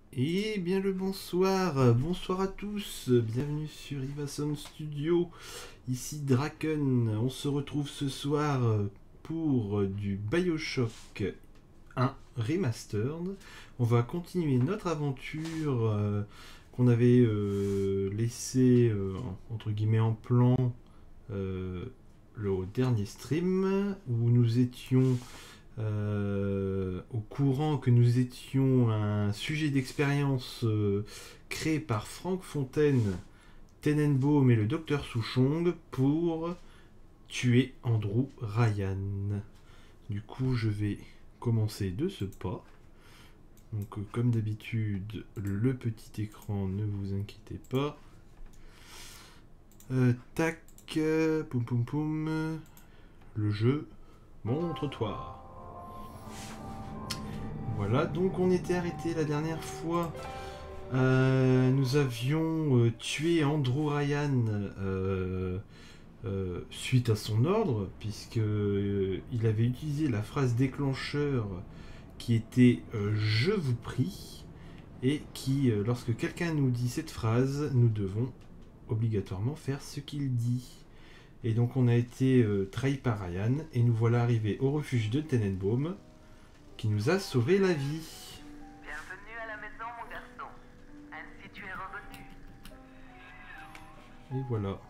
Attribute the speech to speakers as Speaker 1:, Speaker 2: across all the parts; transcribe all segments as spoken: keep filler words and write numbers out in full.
Speaker 1: Et bien le bonsoir, bonsoir à tous, bienvenue sur Ivason Studio, ici Draken. On se retrouve ce soir pour du Bioshock un Remastered. On va continuer notre aventure euh, qu'on avait euh, laissée euh, entre guillemets en plan euh, le dernier stream, où nous étions Euh, au courant que nous étions un sujet d'expérience euh, créé par Frank Fontaine, Tenenbaum et le docteur Souchong pour tuer Andrew Ryan. Du coup, je vais commencer de ce pas. Donc, euh, comme d'habitude, le petit écran, ne vous inquiétez pas. Euh, tac, euh, poum poum poum. Le jeu, montre-toi. Voilà, donc on était arrêté la dernière fois. Euh, nous avions euh, tué Andrew Ryan euh, euh, suite à son ordre, puisque euh, il avait utilisé la phrase déclencheur qui était euh, je vous prie, et qui, euh, lorsque quelqu'un nous dit cette phrase, nous devons obligatoirement faire ce qu'il dit. Et donc on a été euh, trahi par Ryan, et nous voilà arrivés au refuge de Tenenbaum, qui nous a sauvé la vie.
Speaker 2: Bienvenue à la maison, mon garçon. Ainsi tu es revenu.
Speaker 1: Et voilà.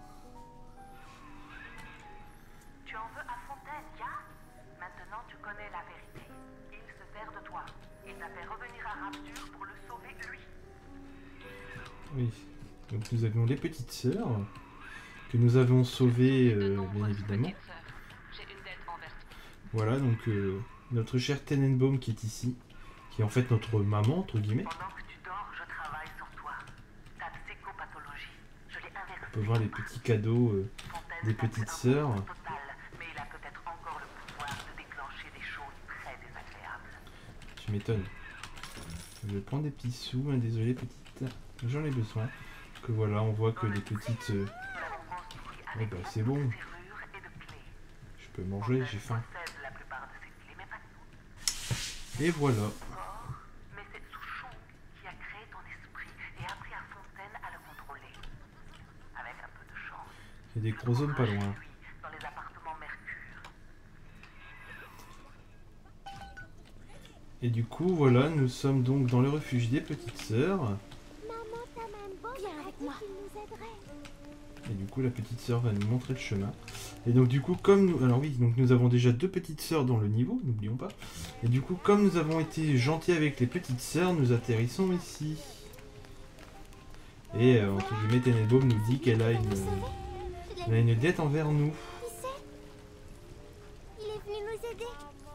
Speaker 2: Tu en veux à Fontaine, ya? Maintenant tu connais la vérité. Il se sert de toi. Il t'a fait revenir à Rapture pour le sauver, lui.
Speaker 1: Oui. Donc nous avions les petites sœurs, que nous avons sauvées, euh, bien évidemment. Voilà, donc... Euh, notre cher Tenenbaum qui est ici, qui est en fait notre maman, entre guillemets.
Speaker 2: Pendant que tu dors, je travaille sur toi. Ta psychopathologie, je l'ai inversée.
Speaker 1: On peut voir les petits cadeaux euh, des petites sœurs.
Speaker 2: Total, mais il a peut-être encore le pouvoir de déclencher des choses très désagréables.
Speaker 1: Tu m'étonnes. Je vais prendre des petits sous, hein, désolé petite, j'en ai besoin. Que voilà, on voit que les petites... Euh... Oh bah c'est bon. Je peux manger, j'ai faim. Et voilà.
Speaker 2: Mais c'est Souchong qui a créé ton esprit et appris à Fontaine à le contrôler. Avec un peu de chance.
Speaker 1: Il y a des gros hommes pas loin.
Speaker 2: Dans les appartements Mercure.
Speaker 1: Et du coup, voilà, nous sommes donc dans le refuge des petites sœurs.
Speaker 3: Maman t'a même beau, viens avec moi. Nous aiderait.
Speaker 1: Et du coup, la petite sœur va nous montrer le chemin. Et donc du coup, comme nous... Alors oui, donc nous avons déjà deux petites sœurs dans le niveau, n'oublions pas. Et du coup, comme nous avons été gentils avec les petites sœurs, nous atterrissons ici. Et euh, entre guillemets, Tenenbaum nous dit qu'elle a une... Elle a une dette envers nous.
Speaker 3: Qui c'est? Il est venu nous aider.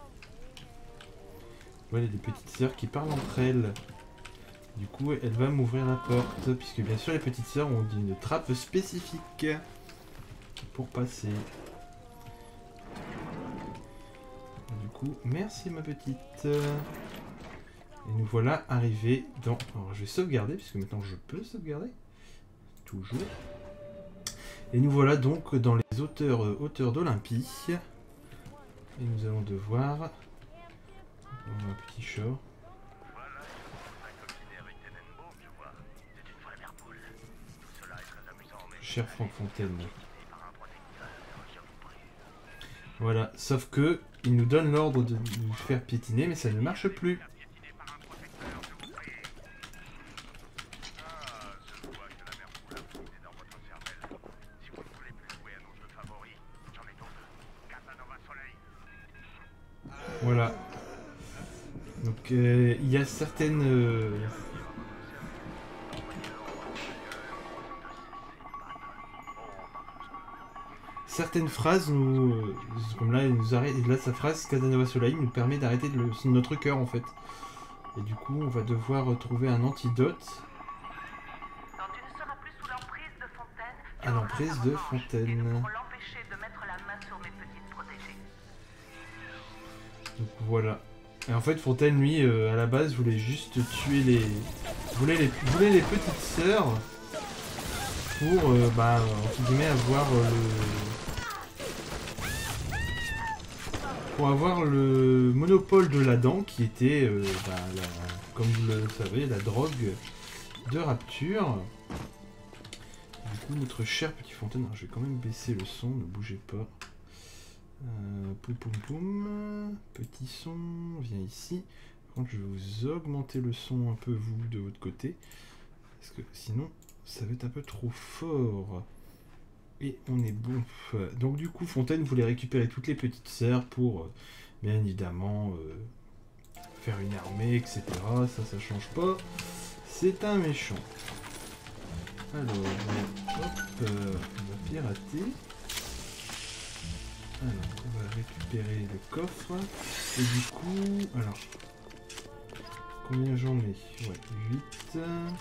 Speaker 1: Voilà, des petites sœurs qui parlent entre elles. Du coup, elle va m'ouvrir la porte, puisque bien sûr les petites sœurs ont une trappe spécifique pour passer. Du coup, merci ma petite. Et nous voilà arrivés dans... Alors je vais sauvegarder, puisque maintenant je peux sauvegarder. Toujours. Et nous voilà donc dans les hauteurs, hauteurs d'Olympie. Et nous allons devoir... On a un petit chat. Cher Frank Fontaine. Voilà, sauf que il nous donne l'ordre de nous faire piétiner, mais ça ne marche plus. Voilà. Donc euh, il y a certaines... Euh, Certaines phrases, nous, euh, comme là, il nous arrête, là sa phrase Casanova Soleil nous permet d'arrêter notre cœur en fait. Et du coup, on va devoir trouver un antidote.
Speaker 2: Quand tu ne seras plus sous l'emprise de Fontaine, tu
Speaker 1: à l'emprise de Fontaine.
Speaker 2: pour l'empêcher de mettre la main sur mes petites protégées.
Speaker 1: Donc voilà. Et en fait, Fontaine, lui, euh, à la base, voulait juste tuer les, voulait les, voulait les petites sœurs pour, euh, bah, entre guillemets, avoir euh, le pour avoir le monopole de la dent qui était, euh, bah, la, comme vous le savez, la drogue de Rapture. Du coup, notre cher petit Fontaine, alors, je vais quand même baisser le son, ne bougez pas. Euh, poum poum poum, petit son, viens ici. Par contre, je vais vous augmenter le son un peu, vous, de votre côté. Parce que sinon, ça va être un peu trop fort. Et on est bon. Donc du coup, Fontaine voulait récupérer toutes les petites sœurs pour, euh, bien évidemment, euh, faire une armée, et cetera. Ça, ça change pas. C'est un méchant. Alors, hop, euh, on va pirater. Alors, on va récupérer le coffre. Et du coup, alors, combien j'en ai? Ouais, huit.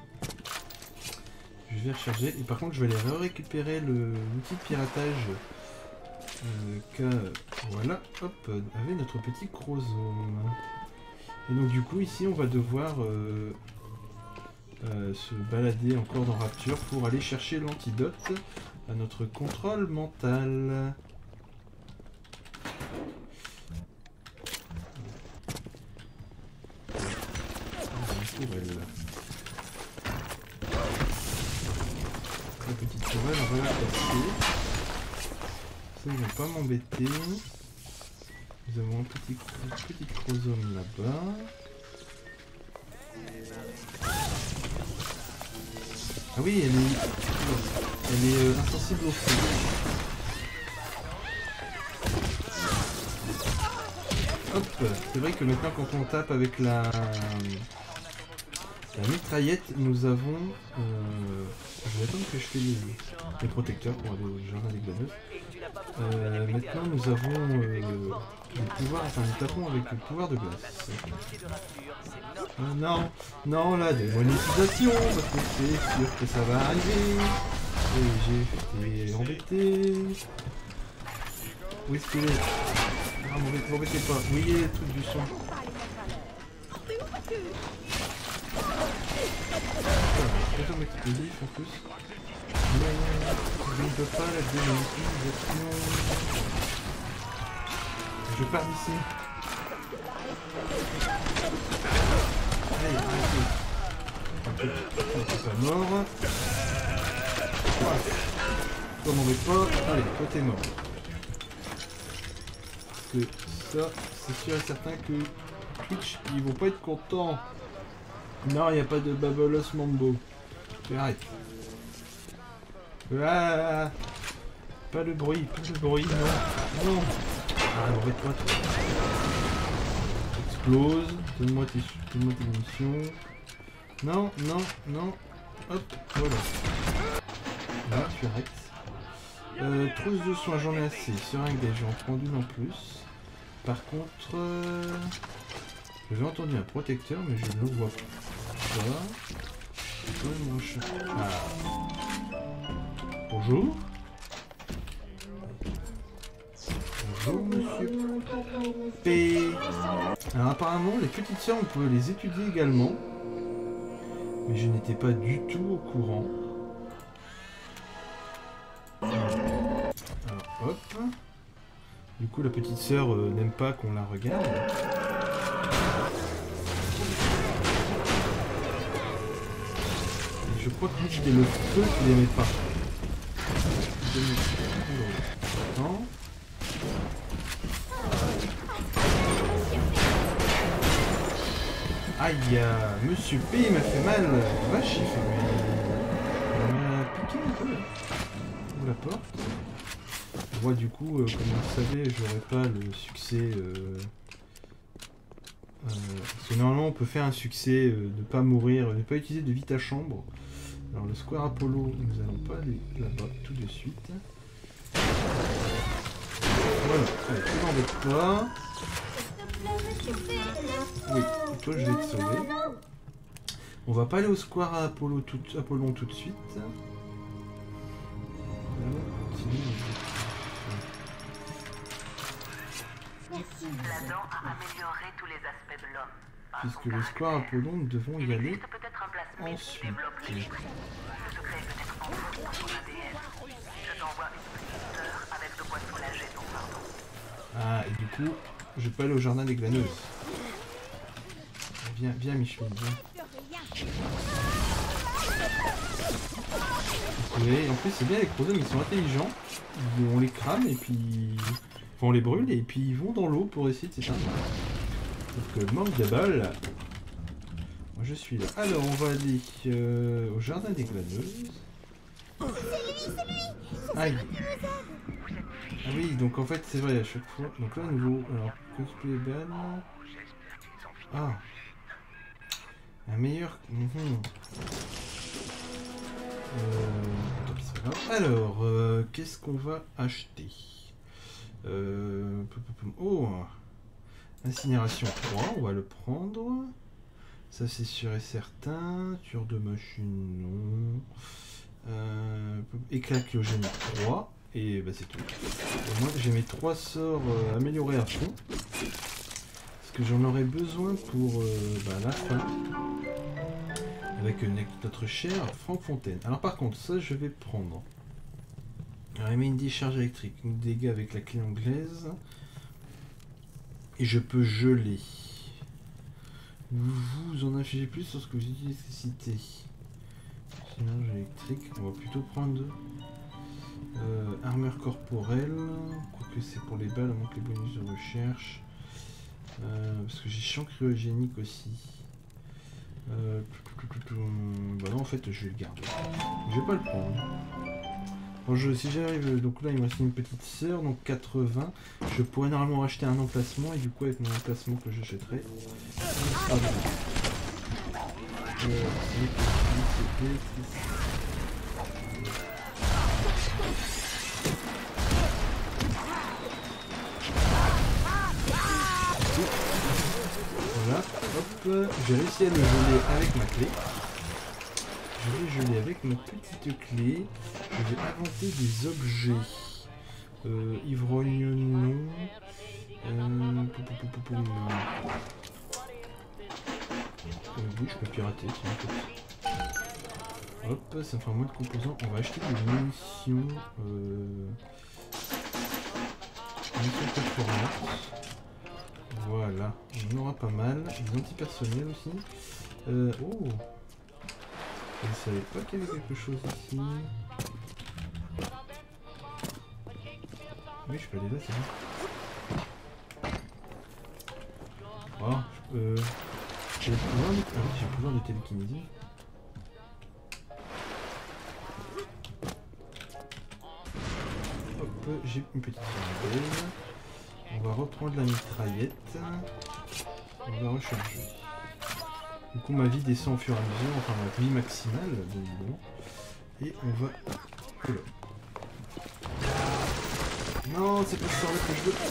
Speaker 1: Je vais recharger. Et par contre, je vais aller récupérer l'outil de piratage. Euh, qu'a, voilà, hop, avec notre petit chromosome. Et donc, du coup, ici, on va devoir euh, euh, se balader encore dans Rapture pour aller chercher l'antidote à notre contrôle mental. Tourelle. La petite tourelle, on va la passer. Ça, ils vont pas m'embêter. Nous avons un petit, un petit chromosome là-bas. Ah oui, elle est, elle est euh, insensible au feu. Hop, c'est vrai que maintenant quand on tape avec la, la mitraillette, nous avons... Euh, je vais attendre que je fais les, les protecteurs pour aller au jardin des glaneuses. Euh, maintenant nous avons euh, le pouvoir, enfin nous tapons avec le pouvoir de glace. Euh, non, non là, des monétisations, parce que c'est sûr que ça va arriver. Et j'ai été embêté. Où est-ce qu'il est? Ah, m'embêtez pas. Où est le truc du son? C'est un explosif en plus. Non, je ne peux pas la démonétisation. Je pars d'ici. Allez, arrêtez. Un peu, c'est pas mort. Voilà. Toi m'embête pas. Allez, toi t'es mort. Que ça, c'est sûr et certain que Twitch, ils vont pas être contents. Non, il n'y a pas de Babelos Mambo. Tu arrêtes. Ah, pas le bruit, pas le bruit, non. Non. Ah, arrête-toi. Explose. Donne-moi tes, donne-moi tes munitions. Non, non, non. Hop, voilà. Là, tu arrêtes. Euh, trousse de soins, j'en ai assez. Seringue, je vais en prendre une en plus. Par contre, euh, j'avais entendu un protecteur, mais je ne le vois pas. C'est quand même mon chat. Ah. Bonjour. Bonjour, monsieur P. Alors, apparemment, les petites sœurs, on peut les étudier également. Mais je n'étais pas du tout au courant. Alors, hop. Du coup, la petite sœur euh, n'aime pas qu'on la regarde. Et je crois que c'est le feu qui n'aimait pas. Non. Aïe, monsieur P m'a fait mal. Vache, il fait mal. Il m'a piqué un peu. Ouvre la porte. Moi du coup, euh, comme vous le savez, j'aurai pas le succès... Euh, euh, parce que normalement on peut faire un succès euh, de pas mourir, de ne pas utiliser de vita chambre. Alors le Square Apollo, nous allons pas aller là-bas tout de suite. Voilà, allez, tu m'embêtes pas. Oui, et toi je vais te sauver. On va pas aller au Square Apollo tout, Apollon tout de suite. On continue.
Speaker 2: La dent a amélioré tous les aspects de l'homme. Par
Speaker 1: Puisque
Speaker 2: son
Speaker 1: le Square
Speaker 2: caractère.
Speaker 1: Apollon, nous devons y
Speaker 2: Il
Speaker 1: aller
Speaker 2: existe peut-être un plasmide qui
Speaker 1: ensuite.
Speaker 2: développe l'esprit. Le secret est peut-être enfoui dans ton A D N. Je t'envoie une petite sœur avec de quoi soulager ton pardon.
Speaker 1: Ah, et du coup, je peux aller au jardin des glaneuses. Viens, viens Micheline, viens. Oui, en plus c'est bien les chronomes, ils sont intelligents. On les crame et puis... Enfin, on les brûle et puis ils vont dans l'eau pour essayer de s'éteindre. Donc euh, manque de bol. Moi je suis là. Alors on va aller euh, au jardin des glaneuses.
Speaker 3: C'est lui, c'est lui.
Speaker 1: Aïe. Ah oui, donc en fait c'est vrai à chaque fois. Donc là à nouveau, alors cosplay ban. Ah. Un meilleur. Mm-hmm. euh... Tant pis, c'est pas grave. Alors, euh, qu'est-ce qu'on va acheter euh... Oh, incinération trois, on va le prendre. Ça c'est sûr et certain. Tueur de machine, non. Euh... Éclat cryogénique trois. Et bah c'est tout. Et moi j'ai mes trois sorts euh, améliorés à fond. Parce que j'en aurais besoin pour euh, bah, la fin. Avec euh, notre cher Franck Fontaine. Alors par contre, ça je vais prendre. Alors il met une décharge électrique, une dégâts avec la clé anglaise. Et je peux geler. Vous en infligez plus lorsque vous utilisez l'électricité. Décharge électrique, on va plutôt prendre euh, armure corporelle. Quoique c'est pour les balles, à moins que les bonus de recherche. Euh, parce que j'ai champ cryogénique aussi. Euh, bah non, en fait je vais le garder. Je vais pas le prendre. Bon, je, si j'arrive, donc là il me reste une petite sœur, donc quatre-vingts. Je pourrais normalement acheter un emplacement et du coup avec mon emplacement que j'achèterai. Ah bon. Euh, voilà, hop, j'ai réussi à le geler avec ma clé. Je vais geler avec ma petite clé. Je vais inventer des objets. Euh, ivrogne, non. Euh, pou, pou, pou, pou, pou, euh, oui, je peux pirater, tiens. Hop, ça me fera moins de composants. On va acheter des munitions. Euh... Munitions performantes. Voilà, on en aura pas mal. Des antipersonnels aussi. Euh, oh, je ne savais pas qu'il y avait quelque chose ici. Oui, je peux aller là, c'est bon. Oh, je peux... J'ai le pouvoir de... Ah oui, j'ai le pouvoir de télékinésie. Hop, j'ai une petite chandelle. On va reprendre la mitraillette. On va recharger. Du coup ma vie descend au fur et à mesure, enfin ma vie maximale, bien évidemment. Et on va... Oula. Non, c'est pas ce sort-là que je veux.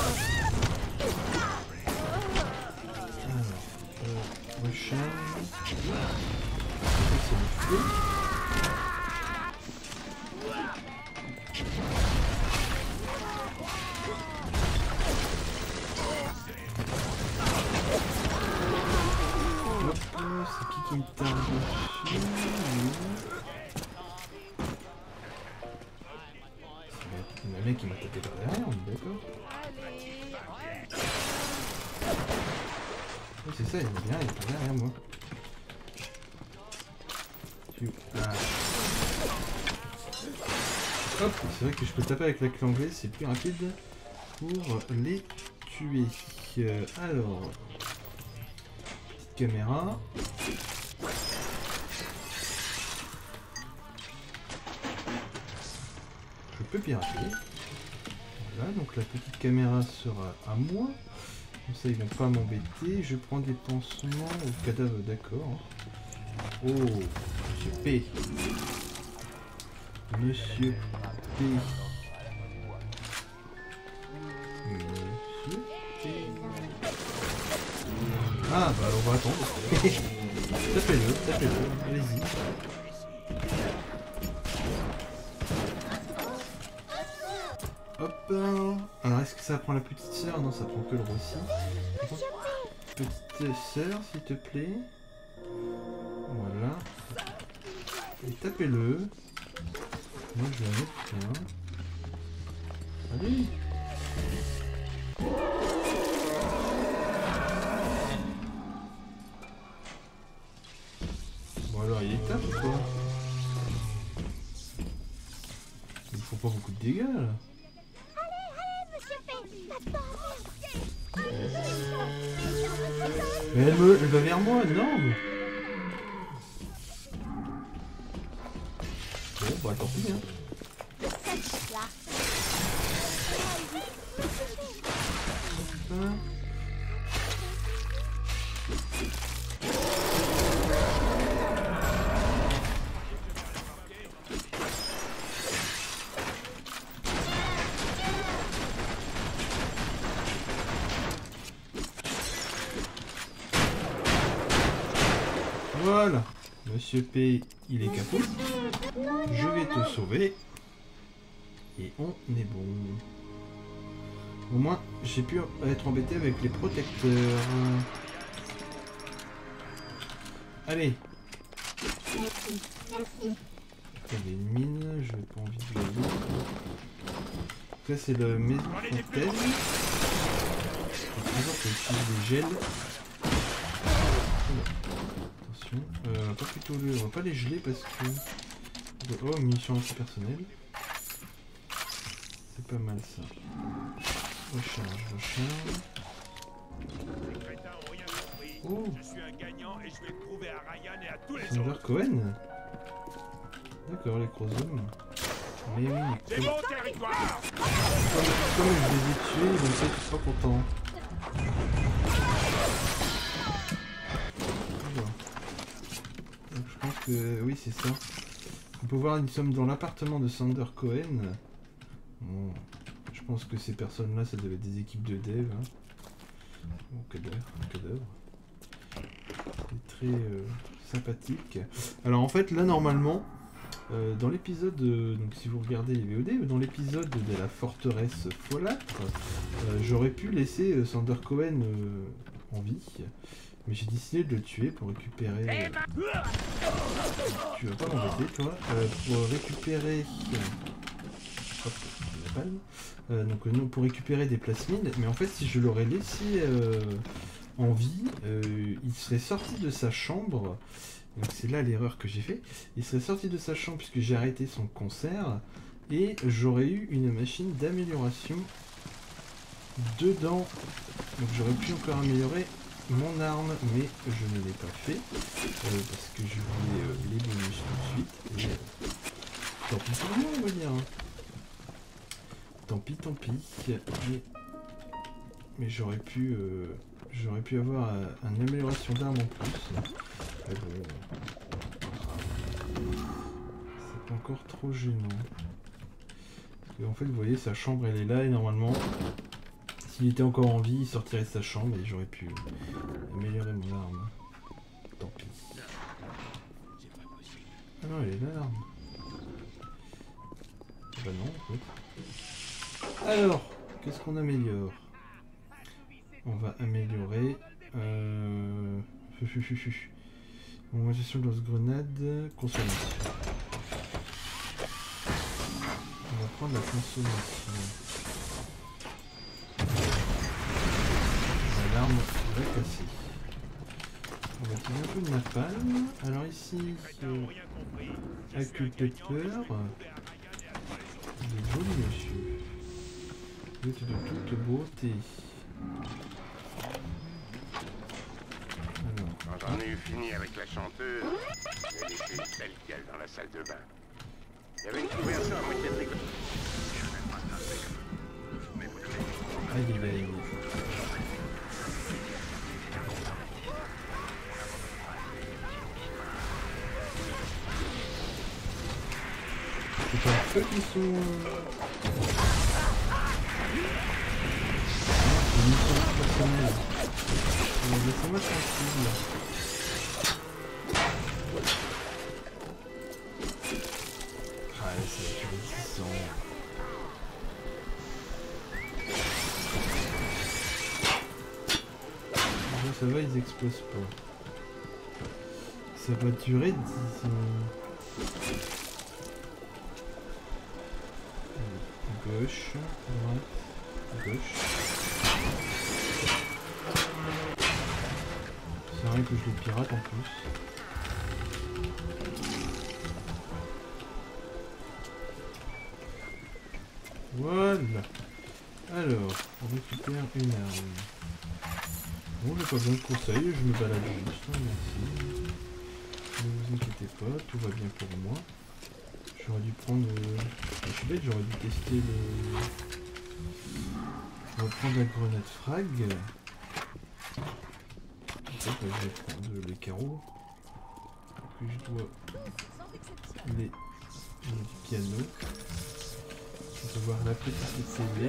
Speaker 1: Alors, euh, recharge. C'est le feu. C'est qui qui me tarde dessus? C'est le mec qui m'a tapé par derrière, on est d'accord? Oh, c'est ça, il est bien, il est par derrière moi. Ah. Hop, c'est vrai que je peux taper avec la clé anglaise, c'est plus rapide pour les tuer. Euh, alors, petite caméra. Je peux pirater. Voilà, donc la petite caméra sera à moi. Comme ça, ils vont pas m'embêter. Je prends des pansements au cadavre, d'accord. Oh, Monsieur P. Monsieur P. Monsieur P. Ah, bah on va attendre. Tapez-le, tapez-le, allez-y. Hop. Alors, est-ce que ça prend la petite sœur? Non, ça prend que le rossi. Petite sœur, s'il te plaît. Voilà. Et tapez-le. Moi, je vais en mettre un. Allez. alors il est tape ou quoi? Il faut pas beaucoup de dégâts là.
Speaker 3: Allez, allez, monsieur P. Maintenant.
Speaker 1: Mais elle, me, elle va vers moi, non. Bon bah tant pis hein.
Speaker 3: Là.
Speaker 1: Hein. Voilà, Monsieur P, il est capot. Je vais te sauver. Et on est bon. Au moins, j'ai pu être embêté avec les protecteurs. Allez. Il y avait une mine, je n'ai pas envie de la lire. Là, c'est le maison fontaine. Toujours que utilise des gels. Attention, euh, on va pas plutôt le... on va pas les geler parce que... Oh, munitions anti-personnelles. C'est pas mal ça. Recharge, recharge. Oh, Sander Cohen. D'accord, les chromosomes. Mais oui, mais comme... comme, comme je les ai tués, ils vont être pas contents. Donc je pense que oui, c'est ça. On peut voir, nous sommes dans l'appartement de Sander Cohen. Bon, je pense que ces personnes-là, ça devait être des équipes de dev. Hein. Oh, cadavre, cadavre. C'est très euh, sympathique. Alors en fait, là, normalement, euh, dans l'épisode, euh, donc si vous regardez les V O D, dans l'épisode de la forteresse folâtre, euh, j'aurais pu laisser euh, Sander Cohen euh, en vie. Mais j'ai décidé de le tuer pour récupérer... Euh... Tu vas pas m'embêter, toi euh, pour récupérer... Hop, la balle. Euh, donc non, pour récupérer des plasmides. Mais en fait, si je l'aurais laissé euh, en vie, euh, il serait sorti de sa chambre. Donc c'est là l'erreur que j'ai fait. Il serait sorti de sa chambre puisque j'ai arrêté son concert. Et j'aurais eu une machine d'amélioration dedans. Donc j'aurais pu encore améliorer mon arme, mais je ne l'ai pas fait euh, parce que je voulais euh, les bonus tout de suite. Et, euh, tant pis pour moi, on va dire. Hein. Tant pis, tant pis. Mais, mais j'aurais pu, euh, j'aurais pu avoir euh, une amélioration d'arme en plus. Mais bon, c'est pas encore trop gênant. Parce que, en fait, vous voyez, sa chambre, elle est là et normalement. S'il était encore en vie, il sortirait de sa chambre et j'aurais pu améliorer mon arme. Tant pis. Ah non, elle est là l'arme. Bah non, en fait. Alors, qu'est-ce qu'on améliore? On va améliorer... Euh... Augmentation de lance-grenade, consommation. On va prendre la consommation. L'arme va casser. On va tirer un peu de napalm. Alors ici, euh, Acculpepper. Il est joli monsieur. Vous êtes de toute beauté. Alors.
Speaker 4: Quand j'en ai eu fini avec la chanteuse, j'ai laissé une belle gueule dans la salle de bain. Il y avait une couverture à moitié de l'école.
Speaker 1: Aïe aïe aïe. C'est pas ceux qui sont... Une mission personnelle. Laissez-moi tranquille. Ah, c'est réjouissant. Bon, ça va, ils explosent pas. Ça va durer dix ans. Gauche, droite, gauche. C'est vrai que je les pirate en plus. Voilà. Alors, on récupère une arme. Bon, j'ai pas besoin de conseils, je me balade juste, hein, merci. Ne vous inquiétez pas, tout va bien pour moi. J'aurais dû prendre... Euh... Je suis bête, j'aurais dû tester le... On va prendre la grenade frag. En fait, là, je vais prendre les carreaux. Que je dois... Les... les du piano. On peut voir la petite C V.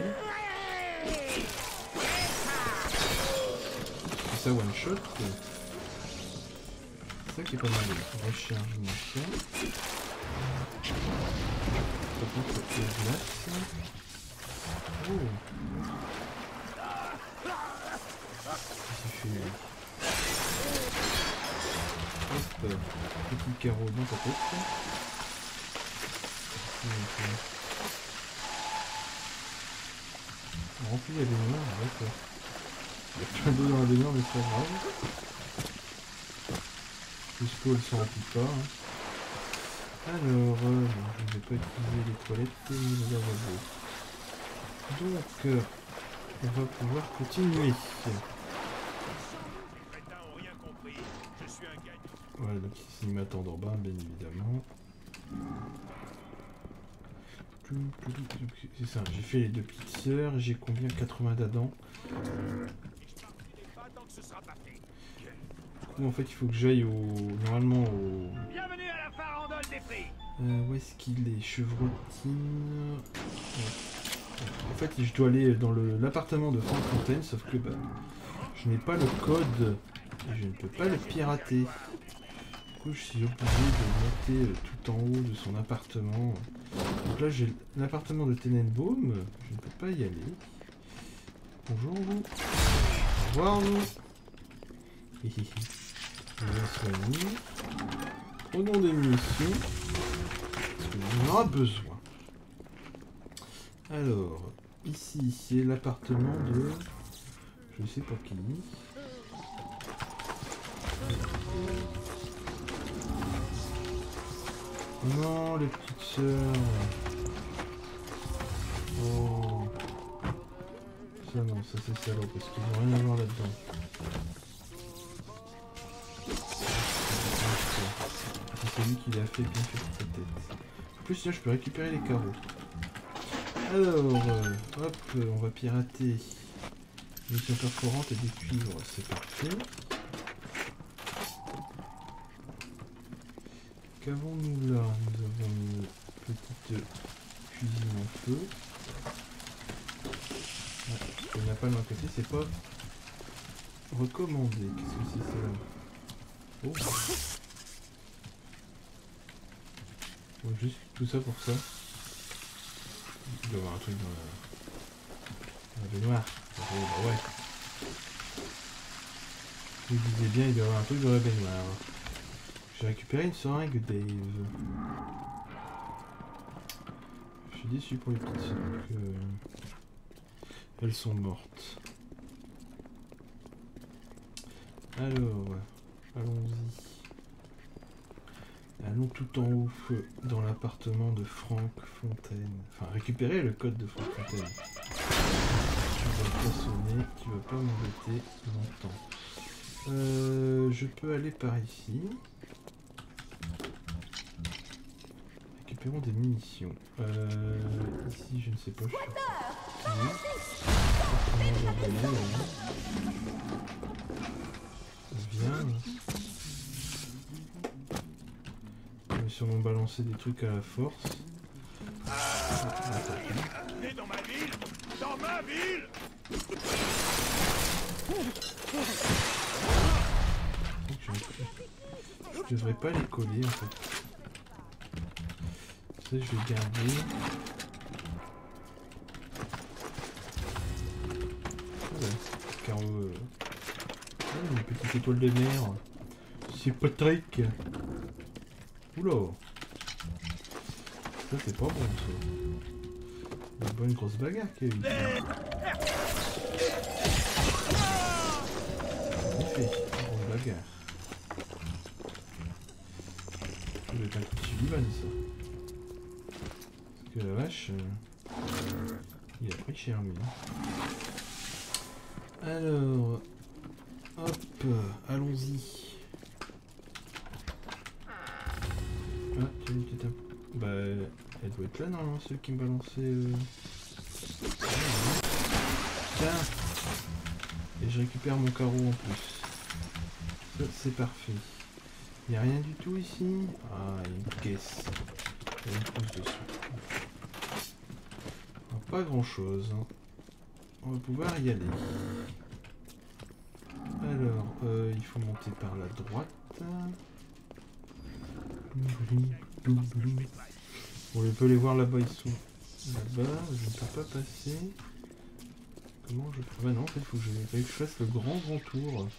Speaker 1: C'est ça one shot. C'est ça qui est pas mal. Recharge munitions. Par contre, le glace. Oh. Qu'est-ce qu'il fait? Hop. Petit carreau dans ta tête. Okay. On remplit la baignoire, d'accord. Il y a plein d'eau dans la baignoire, mais c'est pas grave. Jusqu'où elle s'en remplit pas. Hein. Alors, euh, je ne vais pas utiliser les toilettes ni le lavabo. Donc, euh, on va pouvoir continuer. Voilà, donc ici ils m'attendent en bas, bien évidemment. C'est ça, j'ai fait les deux petites sœurs, j'ai combien? quatre-vingts d'Adam. Du coup, en fait, il faut que j'aille au... Normalement au...
Speaker 4: Bienvenue à la farandole des prix.
Speaker 1: Euh, où est-ce qu'il est? Chevrotine... Ouais. En fait, je dois aller dans l'appartement de Franck Fontaine, sauf que bah, je n'ai pas le code et je ne peux pas le pirater. Du coup, je suis obligé de monter tout en haut de son appartement. Donc là, j'ai l'appartement de Tenenbaum. Je ne peux pas y aller. Bonjour vous. Au revoir vous. Hihihi. Je vais soigner. Prenons des munitions. Parce qu'on en aura besoin. Alors, ici, c'est l'appartement de... Je sais pas qui. Non, les petites sœurs. Oh. Ça non, ça c'est salaud parce qu'ils n'ont rien à voir là-dedans. C'est lui qui l'a fait bien fait pour sa tête. En plus, là, je peux récupérer les carreaux. Alors, euh, hop, on va pirater. Mission perforante et des cuivres, c'est parfait. Qu'avons-nous là? Nous avons une petite cuisine en feu. Ah, il n'y a pas de l'autre côté, c'est pas recommandé. Qu'est-ce que c'est ça? Oh. Bon, juste tout ça pour ça. Il doit y avoir un truc dans la, dans la baignoire. Oh, bah ouais. Je me disais bien, il doit y avoir un truc dans la baignoire. J'ai récupéré une seringue Dave. Je suis déçu pour les petites sœurs que elles sont mortes. Alors, allons-y. Allons tout en haut dans l'appartement de Franck Fontaine. Enfin, récupérer le code de Franck Fontaine. Tu vas pas sonner, tu vas pas m'embêter longtemps. Euh, je peux aller par ici. Récupérons des munitions. Euh, ici, je ne sais pas. Je suis... Viens. Je vais sûrement balancer des trucs à la force.
Speaker 4: Venez dans ma ville, dans ma ville.
Speaker 1: Je devrais pas les coller en fait. Ça, je vais garder. Voilà, car euh... oh, une petite étoile de mer. C'est Patrick. Oula. Ça c'est pas bon ça. Une bonne grosse bagarre qu'il y a eu. En effet, une grosse bagarre. doit être un coup de Sullivan, ça. Parce que la vache... Euh... Il a pris cher, lui. Alors... Hop, allons-y. Ah, tu une petite... Bah, elle doit être là, normalement, celle qui me balançait... Euh... Tiens. Et je récupère mon carreau en plus. Ça, c'est parfait. Il n'y a rien du tout ici. Ah, il y a une caisse. Il y a une trousse dessus. Pas grand chose. Hein. On va pouvoir y aller. Alors, euh, il faut monter par la droite. On peut les voir là-bas, ils sont là-bas. Je ne peux pas passer. Comment je fais? Bah non, en fait, il faut que je, que je fasse le grand grand tour.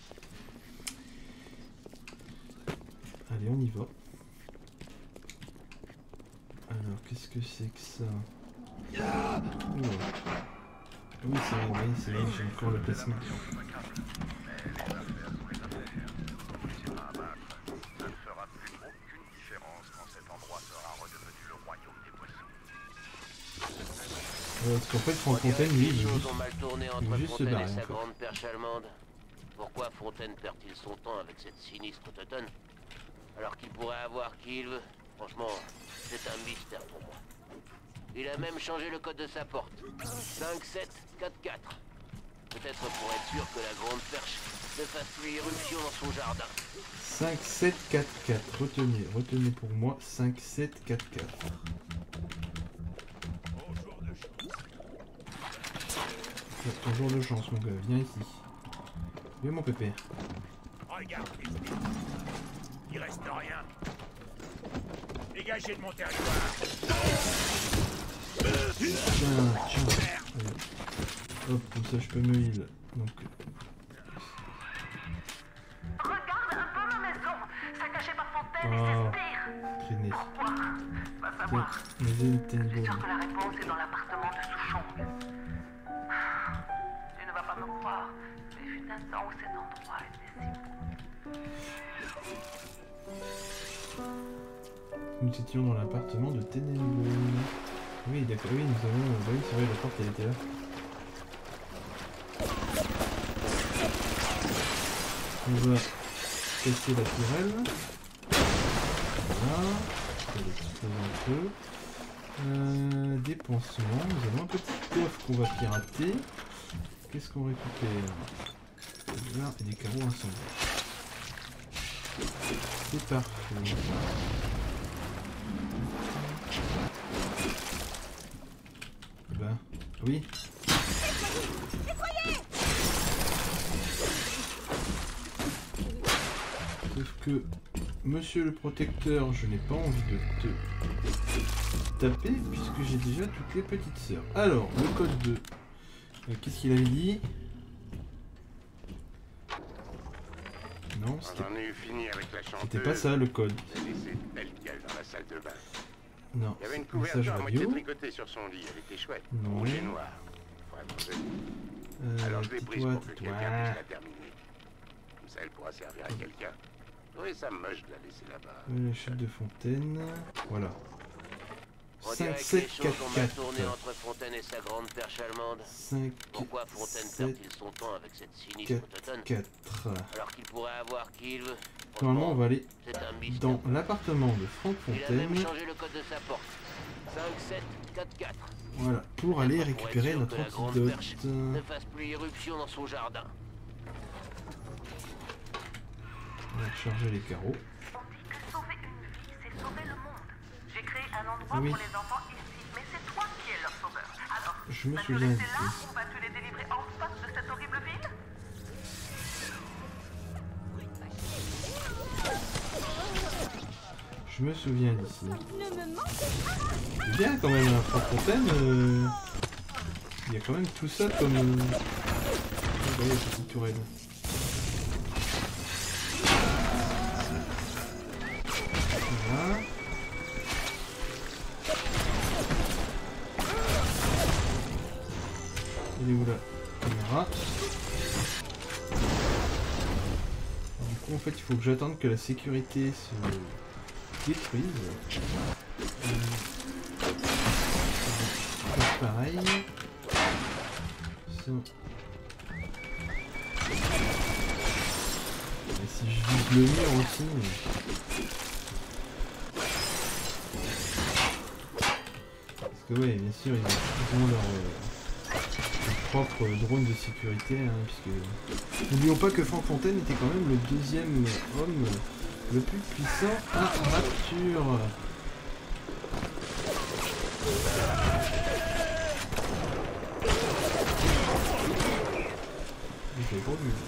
Speaker 1: Allez, on y va. Alors, qu'est-ce que c'est que ça? Ah oh. Oui, c'est vrai, oui, c'est vrai, j'ai encore le placement. Euh, parce qu'en fait, Fontaine, lui, il veut juste, il veut juste se barrer. Sa grande perche allemande.
Speaker 5: Pourquoi Fontaine perd-il son temps avec cette sinistre teutonne alors qu'il pourrait avoir qui il veut? Franchement, c'est un mystère pour moi. Il a même changé le code de sa porte. cinq sept quatre quatre. Peut-être pour être sûr que la grande perche ne fasse plus irruption dans son jardin.
Speaker 1: cinq sept quatre quatre. Retenez, retenez pour moi cinq sept quatre quatre. Ton jour de chance, mon gars. Viens ici. Viens, mon pépère.
Speaker 6: Regarde, il reste rien. Dégagez de mon territoire.
Speaker 1: Tiens, tiens. Allez. Hop, comme ça je peux me heal. Donc.
Speaker 2: Regarde un peu ma maison. Saccagée par Fontaine
Speaker 1: Oh,
Speaker 2: et ses sbires.
Speaker 1: traîner.
Speaker 2: Pourquoi? Va savoir.
Speaker 1: Mais
Speaker 2: Je suis sûr que la réponse est dans l'appartement de Souchon. Tu ne vas pas me croire, mais il fut un temps où cet endroit était si beau.
Speaker 1: Nous étions dans l'appartement de Tenenbaum. Oui, d'accord, oui, nous avons... Bah oui, c'est vrai, la porte, elle était là. On va casser la tourelle. Voilà. On va l'exploser un peu. Euh, des pansements. Nous avons un petit coffre qu'on va pirater. Qu'est-ce qu'on récupère? Là, et des carreaux incendiaires. C'est parfait. Ben, oui. Sauf que, monsieur le protecteur, je n'ai pas envie de te taper puisque j'ai déjà toutes les petites sœurs. Alors, le code deux. Euh, Qu'est-ce qu'il avait dit? Non, c'était pas ça le code. Non,
Speaker 4: il y avait une
Speaker 1: message
Speaker 4: couverture à moitié
Speaker 1: radio.
Speaker 4: tricotée sur son lit, elle était chouette.
Speaker 1: Non.
Speaker 4: Rouge et noir. Vraiment joli.
Speaker 1: Euh,
Speaker 4: Alors je l'ai prise
Speaker 1: tais-toi,
Speaker 4: pour que
Speaker 1: tais-toi.
Speaker 4: quelqu'un puisse la terminer. Comme ça elle pourra servir à quelqu'un. Oui, ça me moche de la laisser là-bas.
Speaker 1: Euh, La chute de Fontaine. Voilà.
Speaker 5: On
Speaker 1: cinq
Speaker 5: dirait que les
Speaker 1: sept
Speaker 5: choses
Speaker 1: quatre
Speaker 5: ont mal
Speaker 1: quatre.
Speaker 5: tourné entre Fontaine et sa grande perche allemande.
Speaker 1: cinq
Speaker 5: Pourquoi Fontaine
Speaker 1: sept
Speaker 5: perd-il son temps avec cette sinistre teutonne
Speaker 1: quatre.
Speaker 5: alors qu'il pourrait avoir qui il veut?
Speaker 1: Normalement, on va aller
Speaker 5: C'est un mystère.
Speaker 1: dans l'appartement de Franck
Speaker 5: Il a même
Speaker 1: Fontaine.
Speaker 5: changé le code de sa porte. cinq sept quatre quatre.
Speaker 1: Voilà, pour aller
Speaker 5: Pour être
Speaker 1: récupérer
Speaker 5: sûr
Speaker 1: notre
Speaker 5: que la grande
Speaker 1: antidote.
Speaker 5: perche ne fasse plus irruption dans son jardin.
Speaker 1: On va recharger les carreaux.
Speaker 2: On dit que sauver une vie, c'est sauver le monde. J'ai créé un endroit
Speaker 1: Oui.
Speaker 2: pour les enfants ici, mais c'est toi qui es leur sauveur. Alors,
Speaker 1: Je me
Speaker 2: vas-tu
Speaker 1: souviens
Speaker 2: rester
Speaker 1: de
Speaker 2: là
Speaker 1: ça.
Speaker 2: ou vas-tu les délivrer enfin de cette horrible ville?
Speaker 1: Je me souviens d'ici.
Speaker 3: Ne me manquez pas.
Speaker 1: C'est bien quand même, hein, Franck Fontaine. euh, Il y a quand même tout ça comme... euh, Vous voyez, petite tourelle. Voilà. Elle est où la caméra? Du coup, en fait, il faut que j'attende que la sécurité se détruise. Euh, pareil. Ça. Et si je vise le mur aussi. Parce que ouais, bien sûr, ils ont leur, euh, leur propre drone de sécurité, hein, puisque n'oublions pas que Franck Fontaine était quand même le deuxième homme le plus puissant à Rapture. J'ai pas vu.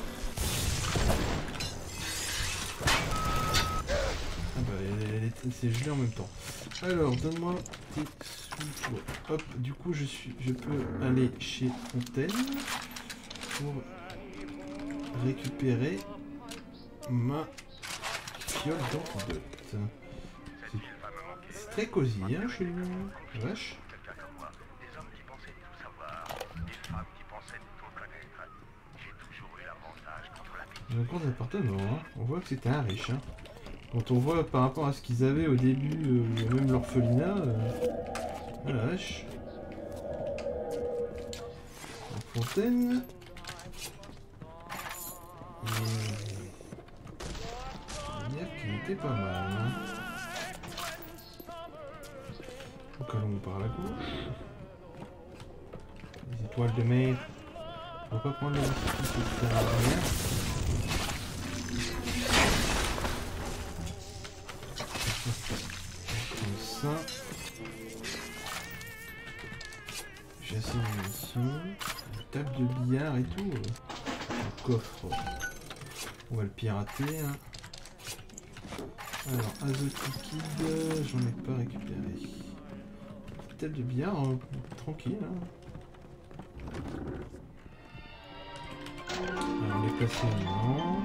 Speaker 1: Ah bah elle, elle, elle s'est gelée en même temps. Alors donne-moi tes sous. Hop, du coup je suis je peux aller chez Fontaine pour récupérer ma fiole d'antidote. C'est très cosy hein chez lui. Vache. J'ai encore des appartements, hein. On voit que c'était un riche. Hein. Quand on voit par rapport à ce qu'ils avaient au début, euh, même l'orphelinat, euh... ah la vache. La fontaine. Et... je veux dire qu'il était pas mal. Hein. Donc allons par la gauche. Les étoiles de mer. On va pas prendre la difficulté de faire rien. Comme ça. J'ai assez de munitions. Une table de billard et tout. Un coffre. On va le pirater. Hein. Alors, azote liquide, j'en ai pas récupéré. Une table de billard, hein, tranquille. Hein. Alors, déplacer non.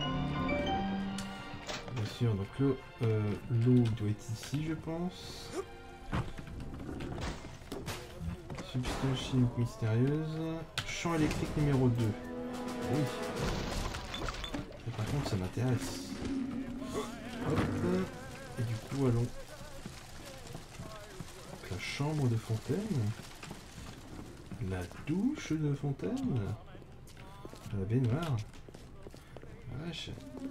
Speaker 1: Bien sûr, donc l'eau euh, l'eau doit être ici, je pense. Substance chimique mystérieuse. Champ électrique numéro deux. Oui. Et par contre, ça m'intéresse. Hop. Et du coup, allons. Donc, la chambre de Fontaine. La douche de Fontaine. La baignoire. La vache.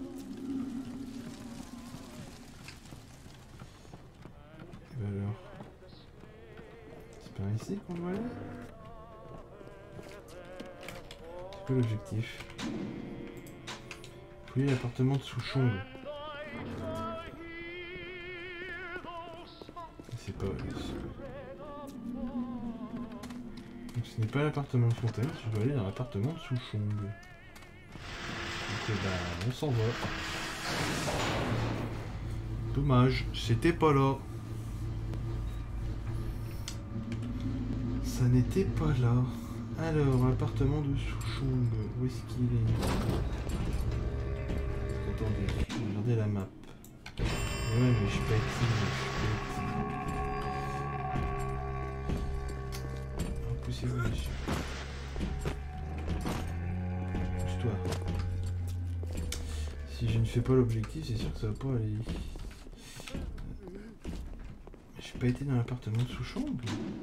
Speaker 1: Et ben alors. C'est par ici qu'on doit aller? C'est quoi l'objectif? Fouiller l'appartement de Souchong. C'est pas... Donc ce n'est pas l'appartement de Fontaine, je dois aller dans l'appartement de Souchong. Donc bah, on s'en va. Dommage, c'était pas là. Ça n'était pas là. Alors, l'appartement de Souchong, où est-ce qu'il est? Attendez, regardez la map. Ouais, mais je suis pas ici, je suis pas ici. Poussez-vous dessus. Pousse-toi. Si je ne fais pas l'objectif, c'est sûr que ça va pas aller. J'ai pas été dans l'appartement de Souchong.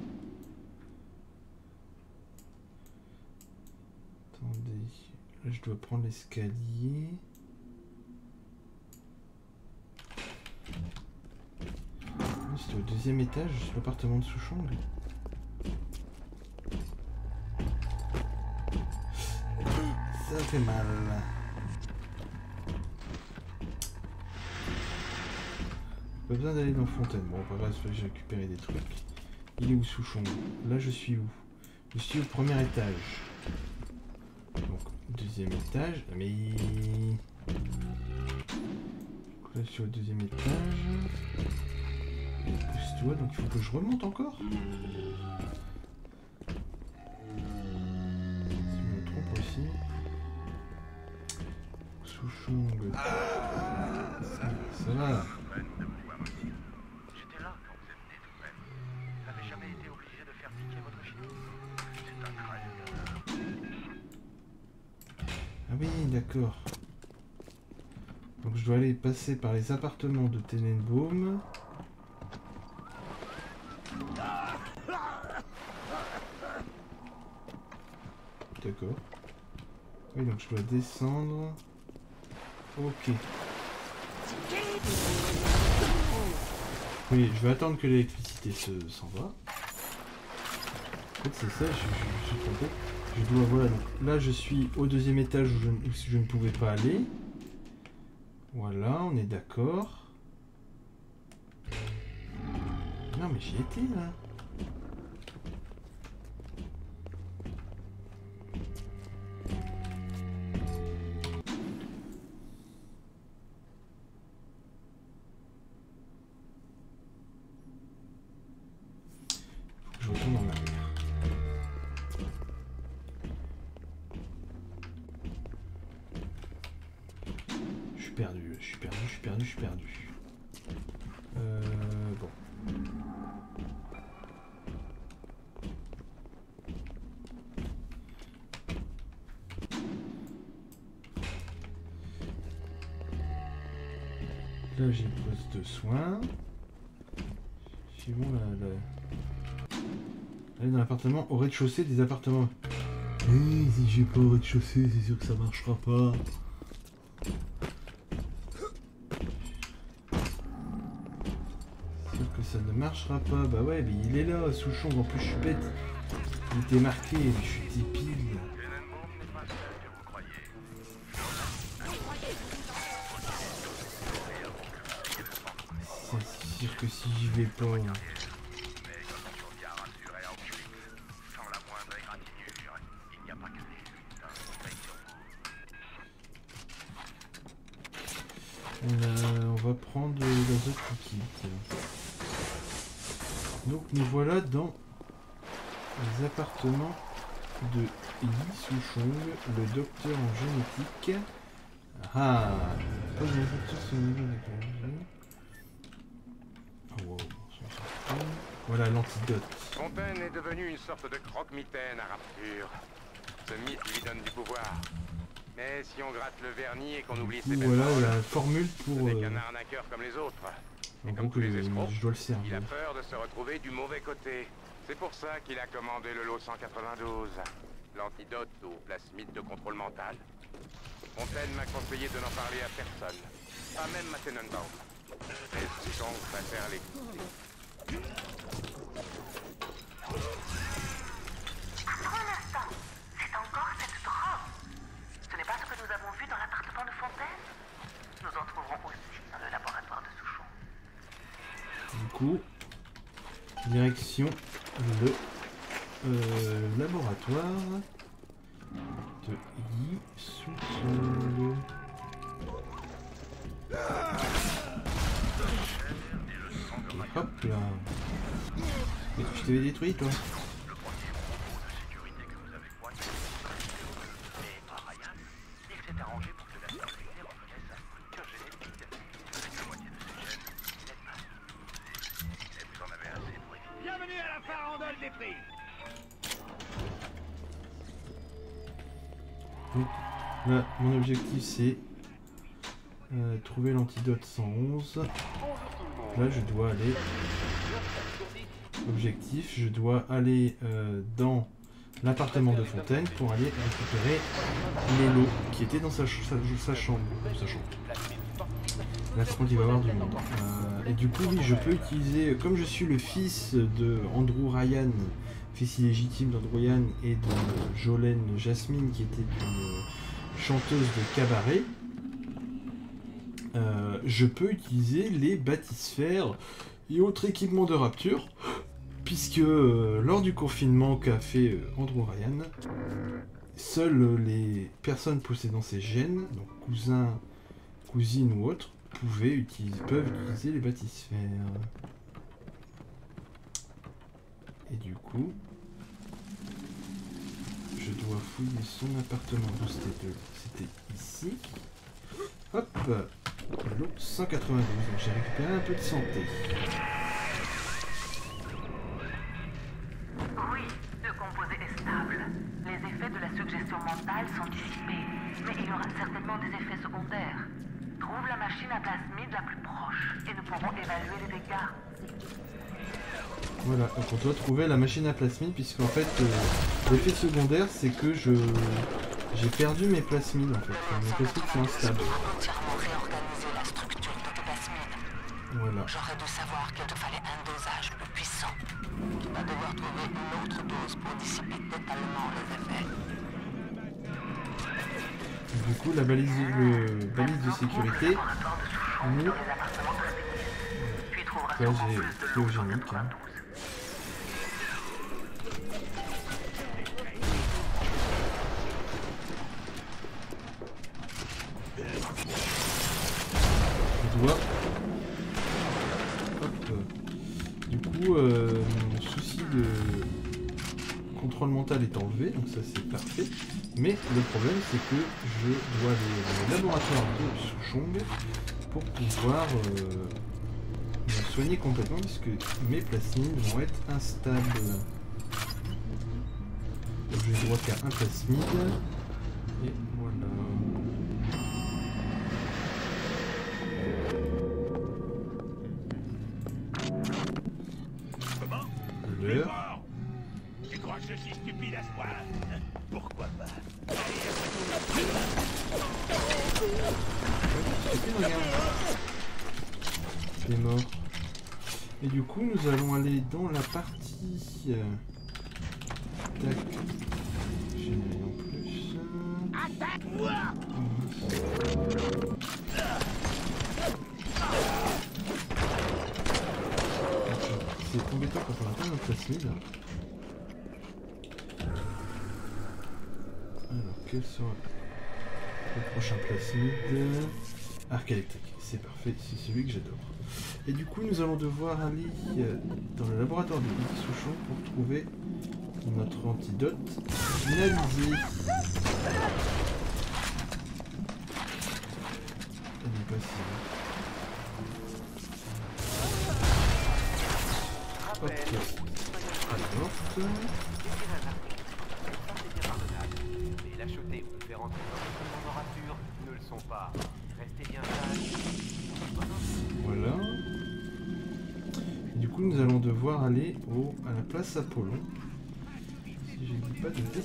Speaker 1: Attendez. Là, je dois prendre l'escalier. C'était au deuxième étage, sur l'appartement de Souchong. Ça fait mal. Pas besoin d'aller dans Fontaine. Bon, pas grave, j'ai récupéré des trucs. Il est où Souchong? Là, je suis où? Je suis au premier étage. Donc, deuxième étage. Mais... là, je suis au deuxième étage. Pousse-toi, donc il faut que je remonte encore. Si je me trompe aussi. Souchong. Ça va.
Speaker 4: J'étais là quand vous êtes né tout de même. Vous n'avez jamais été obligé de faire piquer votre fille. C'est un crime.
Speaker 1: Ah oui, d'accord. Donc Donc je dois aller passer par les appartements de Tenenbaum. D'accord. Oui, donc je dois descendre. Ok. Oui, je vais attendre que l'électricité se s'en va. En fait, c'est ça, je, je, je suis trompé. Je dois, voilà, donc là je suis au deuxième étage où je, où je ne pouvais pas aller. Voilà, on est d'accord. Non mais j'y étais là. Faut que je retourne en arrière. Je suis perdu, je suis perdu, je suis perdu, je suis perdu. Euh, bon. Là j'ai une poste de soins. Suivons la, la... Aller dans l'appartement au rez-de-chaussée des appartements. Eh, si j'ai pas au rez-de-chaussée, c'est sûr que ça marchera pas. C'est sûr que ça ne marchera pas. Bah ouais, mais il est là, Souchon. En plus, je suis bête. Il était marqué, mais je suis débile. C'est sûr que si j'y vais pas... Euh, on va prendre l'azote liquide. Donc nous voilà dans les appartements de Yi Souchong, le docteur en génétique. Ah, pas de facture sur le niveau d'accueil. Oh wow, voilà l'antidote.
Speaker 4: Fontaine est devenu une sorte de croque-mitaine à Rapture. Ce mythe lui donne du pouvoir. Mais si on gratte le vernis et qu'on oublie ses belles
Speaker 1: Voilà
Speaker 4: paroles,
Speaker 1: la formule pour...
Speaker 4: ce n'est
Speaker 1: euh,
Speaker 4: qu'un arnaqueur comme les autres. Et
Speaker 1: en
Speaker 4: comme
Speaker 1: gros
Speaker 4: tous
Speaker 1: que
Speaker 4: les escrocs,
Speaker 1: je dois le
Speaker 4: il
Speaker 1: servir.
Speaker 4: a peur de se retrouver du mauvais côté. C'est pour ça qu'il a commandé le lot cent quatre-vingt-douze. L'antidote au plasmide de contrôle mental. Fontaine m'a conseillé de n'en parler à personne. Pas même à Tenenbaum. Mais Souchong préfère l'écouter.
Speaker 2: Attends un instant. C'est encore cette drogue. Ce n'est pas ce que nous avons vu dans l'appartement de Fontaine. Nous en trouverons aussi dans le laboratoire de Souchon.
Speaker 1: Du coup, direction le euh, laboratoire de Yi Souchong. Et hop là. Mais tu t'avais détruit toi?
Speaker 6: Bienvenue à la farandole des prix.
Speaker 1: Donc là, mon objectif c'est euh, trouver l'antidote cent onze. Là, je dois aller. Objectif, je dois aller euh, dans l'appartement de Fontaine pour aller récupérer les lots qui étaient dans sa, ch sa, sa chambre. Sa chambre. Là, par contre, il va y avoir du monde. Euh, et du coup, oui, je peux utiliser, comme je suis le fils de Andrew Ryan, fils illégitime d'Andrew Ryan et de Jolene Jasmine, qui était une chanteuse de cabaret, euh, je peux utiliser les bathysphères et autres équipements de Rapture, puisque euh, lors du confinement qu'a fait euh, Andrew Ryan, seules les personnes possédant ces gènes, donc cousins, cousines ou autres, pouvaient utiliser, peuvent utiliser les bathysphères. Et du coup, je dois fouiller son appartement où c'était c'était ici. Hop, l'eau cent quatre-vingt-douze, donc j'ai récupéré un peu de santé.
Speaker 2: Oui, le composé est stable. Les effets de la suggestion mentale sont dissipés, mais il y aura certainement des effets secondaires. Trouve la machine pourront évaluer les dégâts.
Speaker 1: Voilà, donc on doit trouver la machine à plasmide, puisqu'en fait, euh, l'effet secondaire, c'est que je j'ai perdu mes plasmides, en fait. Enfin, mes plasmides sont instables.
Speaker 2: Entièrement réorganiser la structure de tes plasmides.
Speaker 1: Voilà.
Speaker 2: J'aurais dû savoir qu'il te fallait un dosage plus puissant. Tu vas devoir trouver une autre dose pour dissiper totalement les effets.
Speaker 1: Du coup, la balise, le balise de sécurité, nous... Là, j'ai cryogénique. Hein. Je dois... Hop. Du coup, euh, mon souci de contrôle mental est enlevé, donc ça c'est parfait. Mais le problème, c'est que je dois aller au laboratoire de Souchong pour pouvoir euh, me soigner complètement, puisque mes plasmides vont être instables. Donc je vais droit qu'à un plasmide. Et voilà.
Speaker 6: Comment?
Speaker 1: L'heure.
Speaker 6: Tu crois que je suis stupide à ce point? Pourquoi pas?
Speaker 1: Il est mort. Et du coup, nous allons aller dans la partie... Euh... Tac. J'ai mis en plus.
Speaker 6: Attaque-moi!
Speaker 1: C'est embêtant quand on a pas notre plasmide. Alors, quel sera le prochain plasmide? Arc électrique, c'est parfait, c'est celui que j'adore. Et du coup, nous allons devoir aller dans le laboratoire de Iggy Souchong pour trouver notre antidote finalisé. Elle est passée. Ok. Alors.
Speaker 7: Les lâchetés vous fait rentrer dans une température ne le sont pas. Restez bien sages.
Speaker 1: Voilà. Du coup, nous allons devoir aller au, à la place Apollon. Si je ne dis pas de bêtises.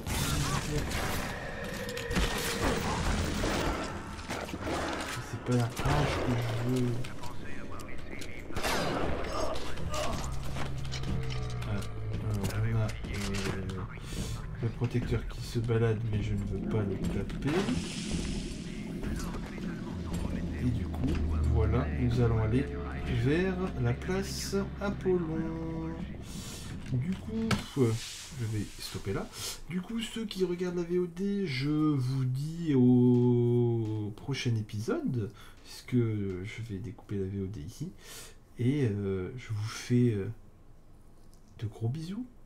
Speaker 1: C'est pas la page que je veux. Ah, alors on a euh, le protecteur qui se balade, mais je ne veux pas le taper. Et du coup, voilà, nous allons aller vers la place Apollon. Du coup, euh, je vais stopper là. Du coup, ceux qui regardent la V O D, je vous dis au prochain épisode, puisque je vais découper la V O D ici. Et euh, je vous fais euh, de gros bisous.